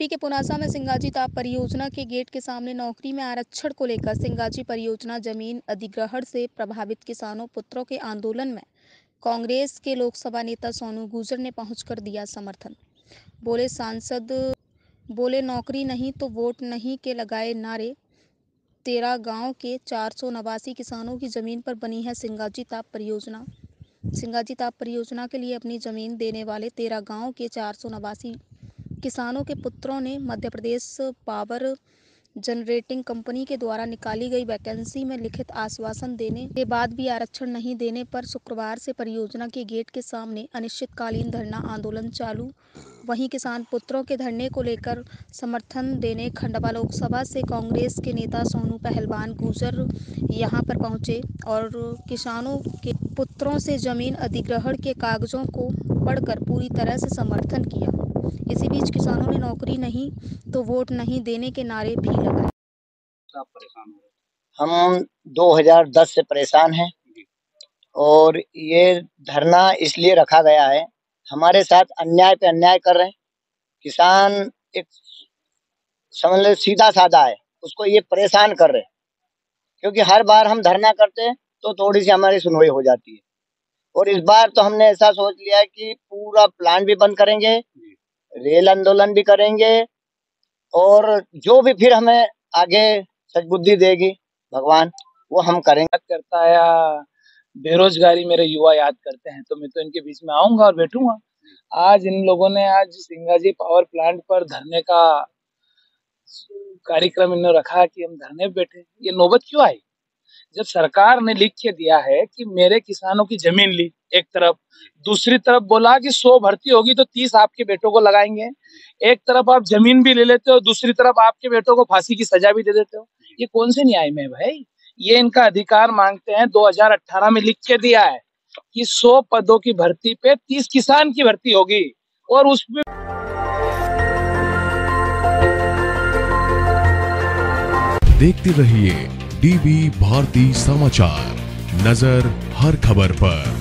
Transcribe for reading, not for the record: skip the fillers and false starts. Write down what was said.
UP के पुनासा में सिंगाजी ताप परियोजना के गेट के सामने नौकरी में आरक्षण को लेकर सिंगाजी परियोजना जमीन अधिग्रहण से प्रभावित किसानों पुत्रों के आंदोलन में कांग्रेस के लोकसभा नेता सोनू गुर्जर ने पहुंचकर दिया समर्थन। बोले सांसद बोले नौकरी नहीं तो वोट नहीं के लगाए नारे। 13 गांव के 489 किसानों की जमीन पर बनी है सिंगाजी ताप परियोजना। सिंगाजी ताप परियोजना के लिए अपनी जमीन देने वाले 13 गांव के 489 किसानों के पुत्रों ने Madhya Pradesh power generating company के द्वारा निकाली गई वैकेंसी में लिखित आश्वासन देने के बाद भी आरक्षण नहीं देने पर शुक्रवार से परियोजना के गेट के सामने अनिश्चितकालीन धरना आंदोलन चालू। वहीं किसान पुत्रों के धरने को लेकर समर्थन देने खंडवा लोकसभा से कांग्रेस के नेता सोनू पहलवान गुर्जर यहां पर पहुंचे और किसानों के पुत्रों से जमीन अधिग्रहण के कागजों को पढ़कर पूरी तरह से समर्थन किया। इसी बीच किसानों ने नौकरी नहीं तो वोट नहीं देने के नारे भी लगाए। आप परेशान हो? हम 2010 से परेशान हैं और ये धरना इसलिए रखा गया है, हमारे साथ अन्याय पे अन्याय कर रहे हैं। किसान एक समझ लो सीधा साधा है, उसको ये परेशान कर रहे हैं, क्योंकि हर बार हम धरना करते हैं तो थोड़ी सी हमारी सुनवाई हो जाती है और इस बार तो हमने ऐसा सोच लिया है कि पूरा प्लान भी बंद करेंगे, रेल आंदोलन भी करेंगे और जो भी फिर हमें आगे सद्बुद्धि देगी भगवान वो हम करेंगे। याद करता है या बेरोजगारी मेरे युवा याद करते हैं तो मैं तो इनके बीच में आऊंगा और बैठूंगा। आज इन लोगों ने आज सिंगाजी पावर प्लांट पर धरने का कार्यक्रम इन्होंने रखा कि हम धरने पे बैठे। ये नौबत क्यों आई? जब सरकार ने लिख के दिया है कि मेरे किसानों की जमीन ली एक तरफ, दूसरी तरफ बोला कि 100 भर्ती होगी तो 30 आपके बेटों को लगाएंगे। एक तरफ आप जमीन भी ले लेते हो, दूसरी तरफ आपके बेटों को फांसी की सजा भी दे देते हो। ये कौन से न्याय में है भाई? ये इनका अधिकार मांगते हैं। 2018 में लिख के दिया है कि 100 पदों की भर्ती पे 30 किसान की भर्ती होगी और उसमें देखते रहिए डीबी भारती समाचार, नजर हर खबर पर।